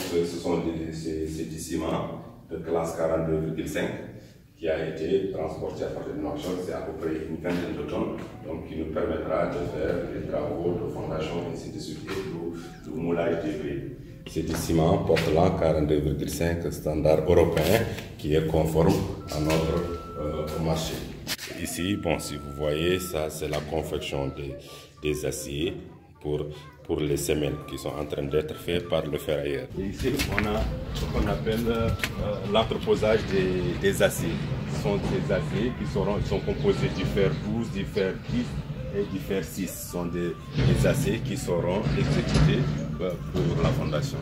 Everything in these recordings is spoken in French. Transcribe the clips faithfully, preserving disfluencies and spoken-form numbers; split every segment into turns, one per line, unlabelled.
ce, ce sont des, c'est, c'est du ciment de classe quarante-deux virgule cinq qui a été transporté à partir de Nouakchott. C'est à peu près une vingtaine de tonnes, donc qui nous permettra de faire des travaux de fondation, ainsi de suite, et de, de moulage des briques. C'est du ciment Portland quarante-deux virgule cinq standard européen qui est conforme à notre euh, marché. Ici, bon, si vous voyez, ça c'est la confection des, des aciers pour, pour les semelles qui sont en train d'être faites par le ferrailleur. Et ici, on a ce qu'on appelle euh, l'entreposage des, des aciers. Ce sont des aciers qui seront, ils sont composés du fer douze, du fer dix et du fer six. Ce sont des, des aciers qui seront exécutés euh, pour la fondation.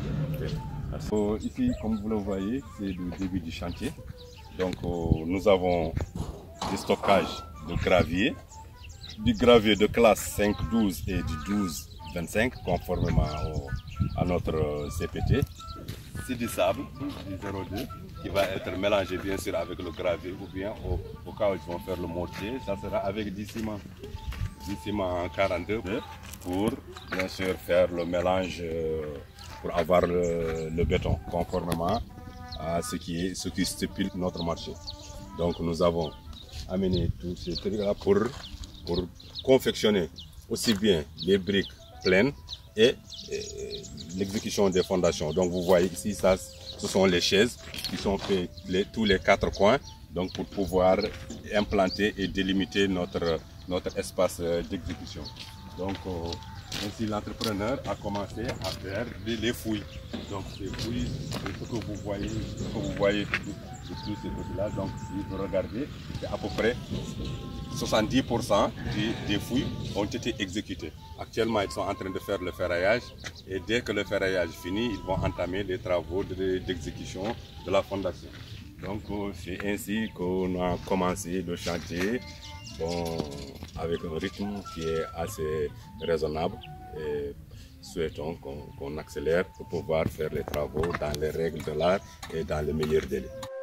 Okay. Ici, comme vous le voyez, c'est le début du chantier. Donc, euh, nous avons du stockage de gravier, du gravier de classe cinq douze et du douze vingt-cinq, conformément au, à notre C P T. C'est du sable, du zéro deux, qui va être mélangé bien sûr avec le gravier, ou bien au, au cas où ils vont faire le mortier, ça sera avec du ciment, du ciment en quarante-deux pour bien sûr faire le mélange, pour avoir le, le béton, conformément à ce qui, est, ce qui stipule notre marché. Donc nous avons amené tous ces trucs-là pour, pour confectionner aussi bien les briques pleines et, et l'exécution des fondations. Donc vous voyez ici, ça, ce sont les chaises qui sont faites les, tous les quatre coins, donc pour pouvoir implanter et délimiter notre, notre espace d'exécution. Donc euh, ainsi l'entrepreneur a commencé à faire les fouilles. Donc ces fouilles, ce que vous voyez, ce que vous voyez de tous ces côtés-là, donc si vous regardez, c'est à peu près soixante-dix pour cent des, des fouilles ont été exécutées. Actuellement, ils sont en train de faire le ferraillage et dès que le ferraillage finit, ils vont entamer les travaux d'exécution de, de la fondation. Donc c'est ainsi qu'on a commencé le chantier, bon, avec un rythme qui est assez raisonnable, et souhaitons qu'on qu'on accélère pour pouvoir faire les travaux dans les règles de l'art et dans les meilleurs délais.